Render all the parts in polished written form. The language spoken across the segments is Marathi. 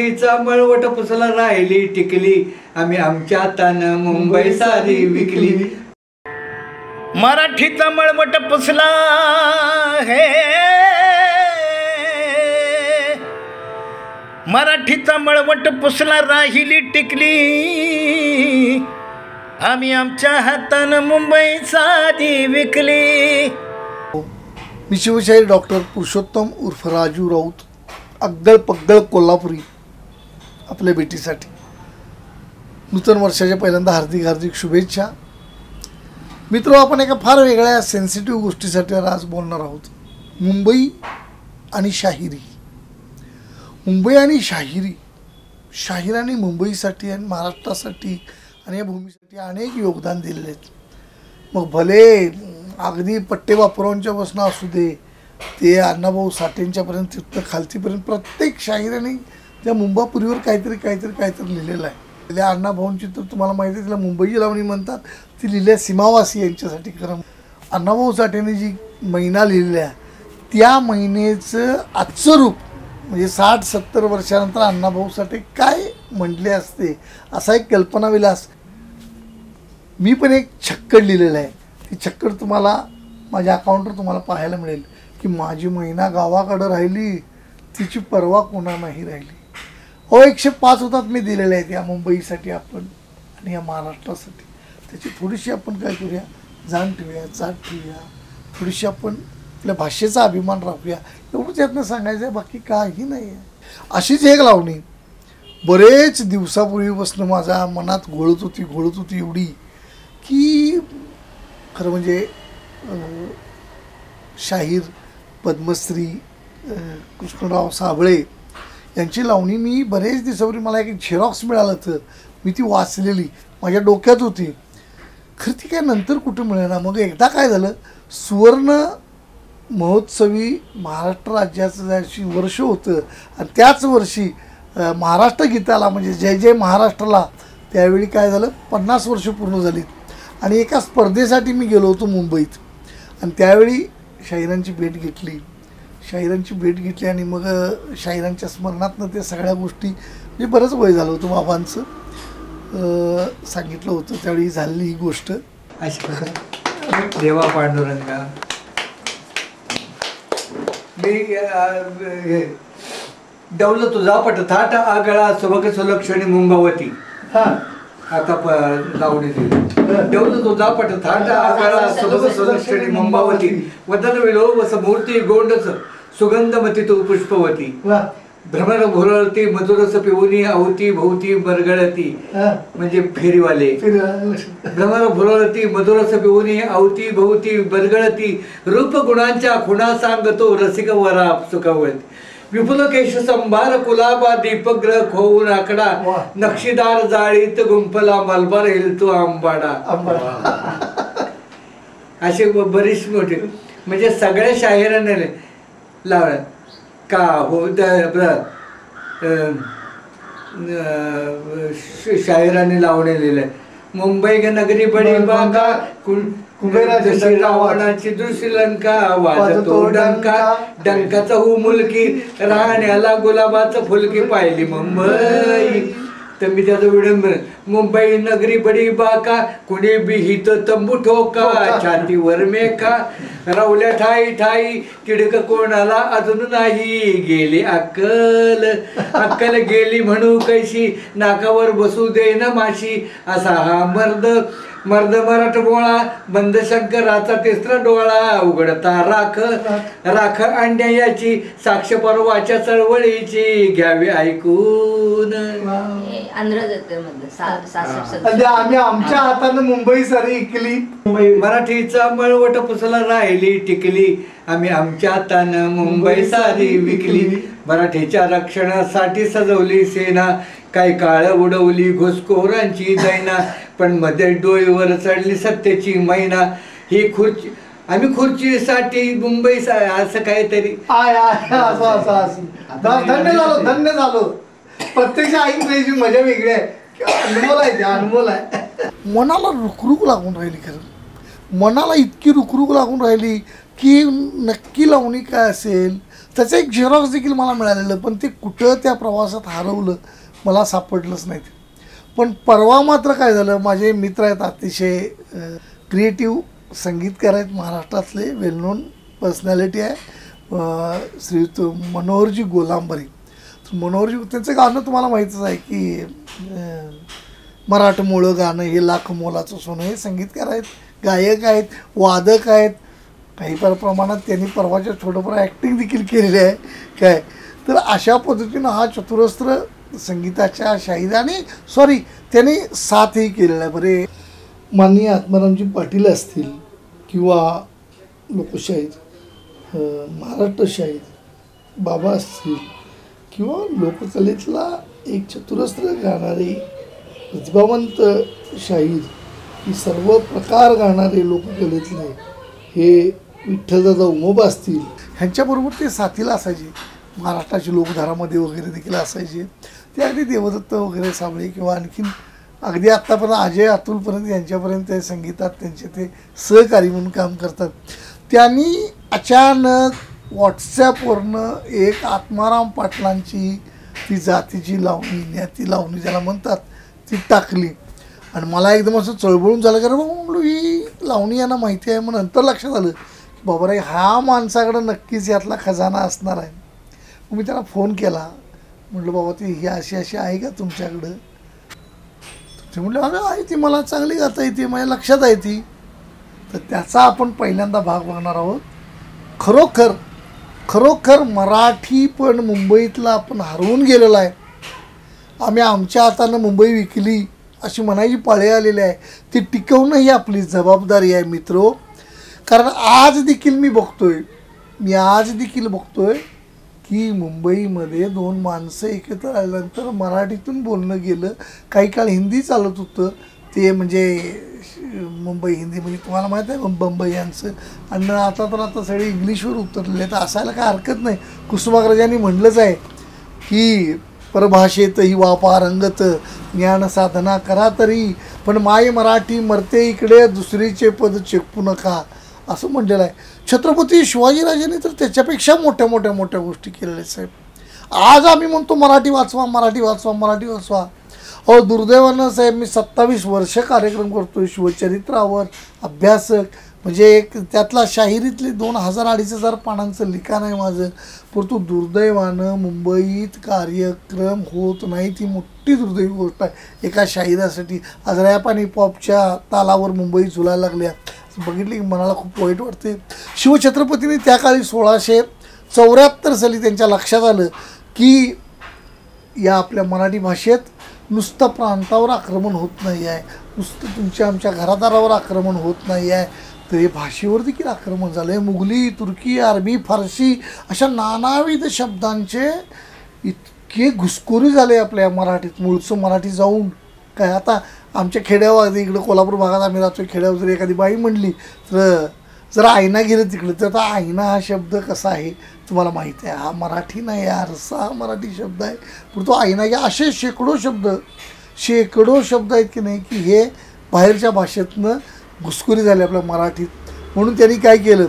मराठीचा मळवट पुसला राहिली टिकली आम्ही आमच्या तानं मुंबई सारी विकली. मराठीचा मळवट पुसला हे मराठीचा मळवट पुसला राहिली टिकली आम्ही आमच्या हातानं मुंबई सारी विकली. मी शिवशाहीर डॉक्टर पुरुषोत्तम उर्फ राजू राऊत अगदळ पगदळ कोल्हापुरी आपल्या भेटीसाठी नूतन वर्षाच्या पहिल्यांदा हार्दिक हार्दिक शुभेच्छा. मित्र, आपण एका फार वेगळ्या सेन्सिटिव्ह गोष्टीसाठी आज बोलणार आहोत. मुंबई आणि शाहिरी. मुंबई आणि शाहिरी. शाहिरांनी मुंबईसाठी आणि महाराष्ट्रासाठी आणि या भूमीसाठी अनेक योगदान दिलेले आहेत. मग भले अगदी पट्टे बापुरावांच्या बसणं असू दे ते अण्णाभाऊ साठेंच्यापर्यंत तिथं खालतीपर्यंत प्रत्येक शाहिराने त्या मुंबापुरीवर काहीतरी लिहिलेलं आहे. त्या अण्णाभाऊंची तर तुम्हाला माहिती आहे, तिला मुंबईची लावणी म्हणतात. ती लिहिल्या सीमावासी यांच्यासाठी. खरं अण्णाभाऊ साठेंनी जी महिना लिहिलेला त्या महिनेचं आजचं रूप म्हणजे 60-70 वर्षानंतर अण्णाभाऊ साठे काय म्हटले असते असा एक कल्पनाविलास. मी पण एक छक्कड लिहिलेलं आहे. ती छक्कड तुम्हाला माझ्या अकाउंटवर तुम्हाला पाहायला मिळेल की माझी महिना गावाकडं राहिली तिची परवा कोणा नाही राहिली. 105 होतात मी दिलेले आहेत या मुंबईसाठी आपण आणि या महाराष्ट्रासाठी. त्याची थोडीशी आपण काय करूया, जाण ठेवूया, चाट ठेवूया, थोडीशी आपण आपल्या भाषेचा अभिमान राखूया. एवढंच यातनं सांगायचं आहे, बाकी काही नाही आहे. अशीच एक लावणी बरेच दिवसापूर्वीपासून माझ्या मनात घोळत होती एवढी की खरं म्हणजे शाहीर पद्मश्री कृष्णराव साबळे यांची लावणी मी बरेच दिवसापूर्वी मला एक झेरॉक्स मिळालं तर मी ती वाचलेली माझ्या डोक्यात होती. खरं ती काय नंतर कुठं मिळेना. मग एकदा काय झालं, सुवर्ण महोत्सवी महाराष्ट्र राज्याचं ज्याशी वर्ष होतं आणि त्याच वर्षी महाराष्ट्र गीताला म्हणजे जय जय महाराष्ट्राला त्यावेळी काय झालं 50 वर्ष पूर्ण झालीत. आणि एका स्पर्धेसाठी मी गेलो होतो मुंबईत आणि त्यावेळी शाहिरांची भेट घेतली आणि मग शाहिरांच्या स्मरणातनं ते सगळ्या गोष्टी म्हणजे बरंच वय झालं होतं बाबांचं सांगितलं होतं त्यावेळी झालेली ही गोष्ट. अशी प्रकारे देवा पांडुरंगा मी डवलं तुझा पटथाट आगळा सुभग सुलक्षणी मुंबावती. आता लावणी देवलं तुझा पटथाट आगळा सुभग सुलक्षणी मुंबावती वदन विलोभस मूर्ती गोंडस सुगंधमती तू पुष्पवती. भ्रमर भुरळती मधुरस पिऊनी अवती भोवती बरगळती म्हणजे फेरीवाले. भ्रमर भुरळती मधुरस पिऊनी अवती भोवती बरगळती रूप गुणांच्या खुणा सांगतो रसिक वरा सुखवती. विपुल केश संभार कुलाबा दीपग्रह खोवून आकडा नक्षीदार जाळीत गुंफला मलबार हिलतो आंबाडा. असे बरीच मोठे म्हणजे सगळ्या शाहिरांनी लावलं का हो. शाहिरांनी लावणे लिहिलंय. मुंबई नगरी बडी बागा कुबेराची रावणाची दुश्लंका वाजतो डंका डंकाचा हु मुलकी राहण्याला गुलाबाचं फुलकी पाहिली मुंबई. तर मी त्याचा व्हिडिओ मुंबई नगरी बडी बाका कुणी बिहित तंबू ठोका छातीवर मेका रवल्या ठाई ठाई किडक कोणाला अजून नाही गेली अक्कल गेली म्हणू कैशी नाकावर बसू दे ना माशी असा हा मर्द मराठमोळा बंद शंकराचा तिसरा डोळा उघडता राख अंड्याची साक्ष परवाच्या चळवळीची घ्यावी ऐकून. आम्ही आमच्या हातानं मुंबई सारी इकली. मराठीचा मळवट पुसला राहिली टिकली आम्ही आमच्या हातानं मुंबई सारी विकली. मराठीच्या रक्षणासाठी सजवली सेना काही काळ उडवली घुसखोरांची दैना पण मध्ये डोळीवर चढली सत्तेची मैना. ही खुर्ची आम्ही खुर्चीसाठी मुंबई असं काहीतरी धन्य झालो. प्रत्यक्ष ऐकण्याची मजा वेगळी आहे. अनमोल आहे. मनाला रुखरुख लागून राहिली. खरं मनाला इतकी रुखरुख लागून राहिली की नक्की लावणी काय असेल त्याचं एक झेरॉक्स देखील मला मिळालेलं, पण ते कुठं त्या प्रवासात हरवलं मला सापडलंच नाही. पण परवा मात्र काय झालं, माझे मित्र आहेत अतिशय क्रिएटिव्ह संगीतकार आहेत, महाराष्ट्रातले वेल नोन पर्सनॅलिटी आहे, श्रीयुत मनोहरजी गोलांबरे. मनोहरजी त्यांचं गाणं तुम्हाला माहीतच आहे की मराठमोळं गाणं हे लाख मोलाचं सोनं. हे संगीतकार आहेत, गायक आहेत, वादक आहेत, काही प्रमाणात त्यांनी परवाच्या छोटंफार ॲक्टिंग देखील केलेली आहे काय. तर अशा पद्धतीनं हा चतुरस्त्र संगीताच्या शाहीर आणि त्यांनी साथही केलेला आहे. बरे माननीय आत्मारामजी पाटील असतील किंवा लोकशाहीर महाराष्ट्र शाहीर बाबा असतील किंवा लोककलेतला एक चतुरस्त्र गाणारे प्रतिभावंत शाहीर, ही सर्व प्रकार गाणारे लोककलेतले हे विठ्ठलदादा उमोबा असतील, ह्यांच्याबरोबर ते साथीला असायचे. महाराष्ट्राची लोकधारामध्ये वगैरे देखील असायचे. ते अगदी देवदत्त वगैरे साबळे किंवा आणखीन अगदी आत्तापर्यंत अजय अतुलपर्यंत यांच्यापर्यंत ते संगीतात त्यांचे ते सहकारी म्हणून काम करतात. त्यांनी अचानक व्हॉट्सॲपवरनं एक आत्माराम पाटलांची ती जातीची लावणी, न्याती लावणी ज्याला म्हणतात, ती टाकली आणि मला एकदम असं चळबळून झालं. कारण बाबा म्हणलो ही लावणी यांना माहिती आहे. मग नंतर लक्षात आलं की बाबा रे ह्या माणसाकडं नक्कीच यातला खजाना असणार आहे. मग मी त्याला फोन केला, म्हटलं बाबा ती ही अशी अशी आहे का तुमच्याकडं. ते म्हटलं अगं आहे ती, मला चांगली गाता येते, माझ्या लक्षात आहे ती. तर त्याचा आपण पहिल्यांदा भाग बघणार आहोत. खरोखर मराठी पण मुंबईतला आपण हरवून गेलेला आहे. आम्ही आमच्या हातानं मुंबई विकली अशी म्हणायची पाळी आलेली आहे. ती टिकवणं ही आपली जबाबदारी आहे मित्रो. कारण आज देखील मी बघतोय की मुंबईमध्ये दोन माणसं एकत्र आल्यानंतर मराठीतून बोलणं गेलं. काही काळ हिंदी चालत होतं, ते म्हणजे मुंबई हिंदी म्हणजे तुम्हाला माहीत आहे बंबई यांचं. आणि आता सगळे इंग्लिशवर उतरले. तर असायला काय हरकत नाही. कुसुमाग्रजांनी म्हणलंच आहे की परभाषेतही वापा रंगत ज्ञान साधना करा तरी, पण माय मराठी मरते इकडे दुसरीचे पद चेपू नका, असं म्हटलेलं आहे. छत्रपती शिवाजीराजांनी तर त्याच्यापेक्षा मोठ्या गोष्टी केलेल्या साहेब. आज आम्ही म्हणतो मराठी वाचवा. अहो दुर्दैवानं साहेब मी 27 वर्ष कार्यक्रम करतो शिवचरित्रावर, अभ्यासक म्हणजे एक त्यातला शाहिरीतले 2000-2500 पानांचं लिखाण आहे माझं. परंतु दुर्दैवानं मुंबईत कार्यक्रम होत नाही. ती मोठी दुर्दैवी गोष्ट आहे एका शाहिरासाठी. आज रॅप आणि पॉपच्या तालावर मुंबई झुलायला लागल्या बघितली की मनाला खूप वाईट वाटते. शिवछत्रपतींनी त्या काळी 1674 साली त्यांच्या लक्षात आलं की या आपल्या मराठी भाषेत नुसतं प्रांतावर आक्रमण होत नाही आहे, नुसतं तुमच्या आमच्या घरादारावर आक्रमण होत नाही आहे, तर हे भाषेवर देखील आक्रमण झालं आहे. मुघली, तुर्की, अरबी, फारसी अशा नानाविध शब्दांचे इतके घुसखोरी झाले आपल्या मराठीत. मूळचं मराठी जाऊन काय आता आमच्या खेड्यावर इकडं कोल्हापूर भागात आम्ही राहतो, खेड्यावर जर एखादी बाई म्हणली तर जर आईना गेलं तिकडं तर आता आईना हा शब्द कसा आहे तुम्हाला माहिती आहे. हा मराठी नाही, हा रस्सा हा मराठी शब्द आहे. परंतु आईना या असे शेकडो शब्द आहेत की नाही की हे बाहेरच्या भाषेतनं घुसखोरी झाली आपल्या मराठीत. म्हणून त्यांनी काय केलं,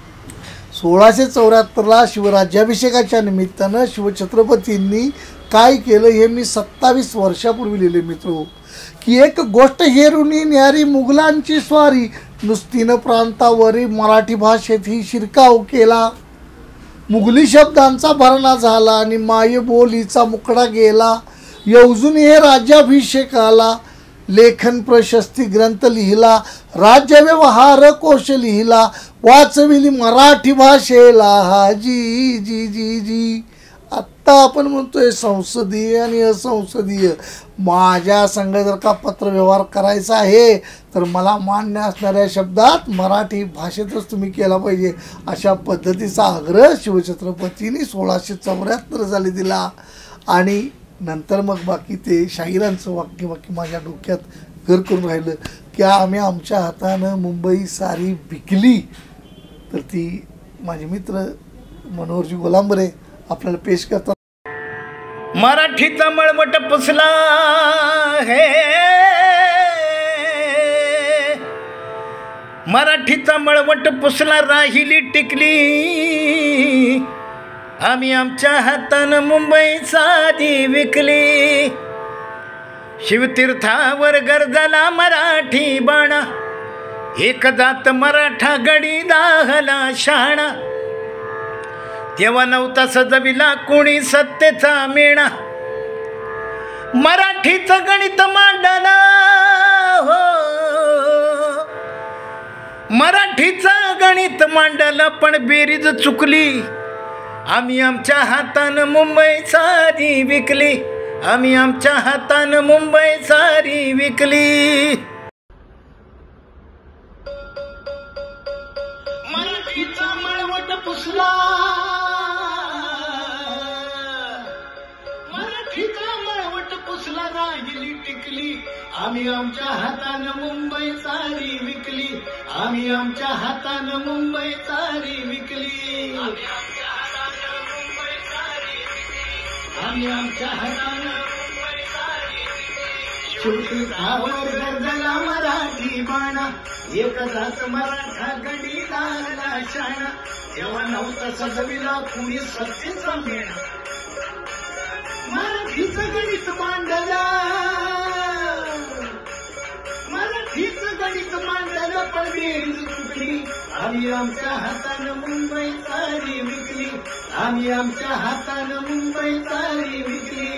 1674ला शिवराज्याभिषेकाच्या निमित्तानं शिवछत्रपतींनी काय केलं हे मी 27 वर्षापूर्वी लिहिले मित्र. की एक गोष्ट हेरुनी न्यारी मुघलांची स्वारी, नुसतीनं प्रांतावरी मराठी भाषेत ही शिरकाव केला. मुघली शब्दांचा भरणा झाला आणि मायबोलीचा मुकडा गेला. यवजून हे राज्याभिषेकाला लेखन प्रशस्ती ग्रंथ लिहिला. राज्य व्यवहार कोश लिहिला. वाचविली मराठी भाषेला हा जी जी जी जी. आत्ता आपण म्हणतोय संसदीय आणि असंसदीय. माझ्या संग जर का पत्रव्यवहार करायचा आहे तर मला मान्य असणाऱ्या शब्दात मराठी भाषेतच तुम्ही केला पाहिजे, अशा पद्धतीचा आग्रह शिवछत्रपतींनी 1674 साली दिला. आणि नंतर मग बाकी ते शाहिरांचं वाक्य माझ्या डोक्यात घर करून राहिलं की आम्ही आमच्या हातानं मुंबई सारी विकली. तर ती माझे मित्र मनोहरजी गोलांबरे आपल्याला पेश करतात. मराठीचा मळवट पुसला हे, मराठीचा मळवट पुसला राहिली टिकली आम्ही आमच्या हातानं मुंबई साधी विकली शिवतीर्थावर गरजला मराठी बाणा एक जात मराठा गडी दाहला शाणा तेव्हा नव्हता सजविला कोणी सत्तेचा मेणा मराठीचं गणित मांडला हो मराठीचं गणित मांडलं पण बेरीज चुकली आम्ही आमच्या हातानं मुंबई सारी विकली आम्ही आमच्या हातानं मुंबई सारी विकली मराठीचा मळवट पुसला मराठीचा मळवट पुसला राहिली टिकली आम्ही आमच्या हातानं मुंबई सारी विकली आम्ही आमच्या हातानं मुंबई सारी विकली आम्ही आमच्या हातानं शिवतीर्थावर गरजला मराठी बाणा एक जात मराठा गडी दाहला शाणा तेव्हा नव्हता सजविला कुणी सत्तेचा मेणा मराठीचं गणित मांडला मराठीचं गणित मांडलं पण बेरीज चुकली आम्ही आमच्या हातानं मुंबई सारी विकली आम्ही आमच्या हातानं मुंबई सारी विकली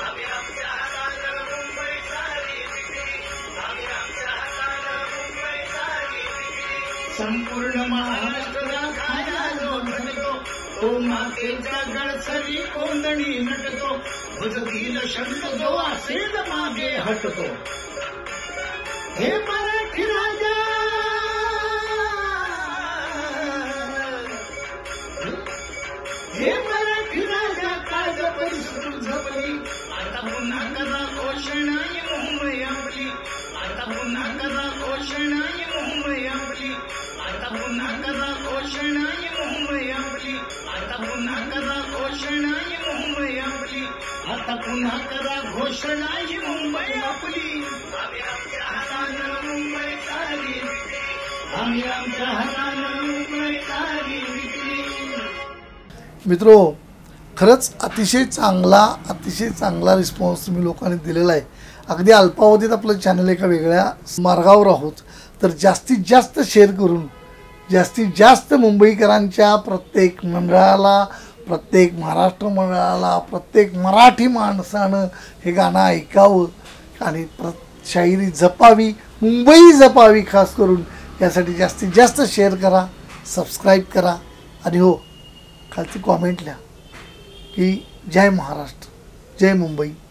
संपूर्ण महाराष्ट्राला खाया जो घडतो तो मातेच्या गळसरी कोंदणी नटतो भुजगील शंख जो असेल मागे हटतो हे मराठी राजा हे मराठी राजा काळज परिसरून झपली आता पुन्हा करा घोषणा मुंबई आपली आता पुन्हा करा घोषणा मुंबई आपली आता पुन्हा करा घोषणा मुंबई आपली आता पुन्हा करा घोषणा मुंबई आपली आता पुन्हा करा घोषणा मुंबई आपली आम्ही आमच्या हातानं मुंबई सारी आम्ही आमच्या हातानं मुंबई सारी विकली मित्रो खरंच अतिशय चांगला रिस्पॉन्स तुम्ही लोकांनी दिलेला आहे अगदी अल्पावधीत आपलं चॅनल एका वेगळ्या मार्गावर आहोत तर जास्तीत जास्त शेअर करून जास्तीत जास्त मुंबईकरांच्या प्रत्येक मंडळाला प्रत्येक महाराष्ट्र मंडळाला प्रत्येक मराठी माणसानं हे गाणं ऐकावं आणि शाहिरी जपावी मुंबई जपावी खास करून यासाठी जास्तीत जास्त शेअर करा सबस्क्राईब करा आणि हो खालची कॉमेंट लिहा की जय महाराष्ट्र जय मुंबई